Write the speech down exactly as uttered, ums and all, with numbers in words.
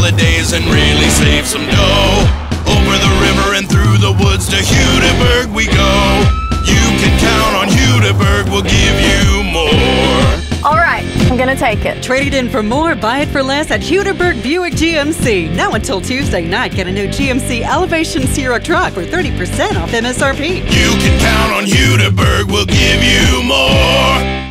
holidays and really save some dough. Over the river and through the woods to Hudiburg we go. You can count on Hudiburg, we'll give you more. All right, I'm gonna take it. Trade it in for more, buy it for less at Hudiburg Buick G M C. Now until Tuesday night, get a new G M C Elevation Sierra truck for thirty percent off M S R P. You can count on Hudiburg, we'll give you more.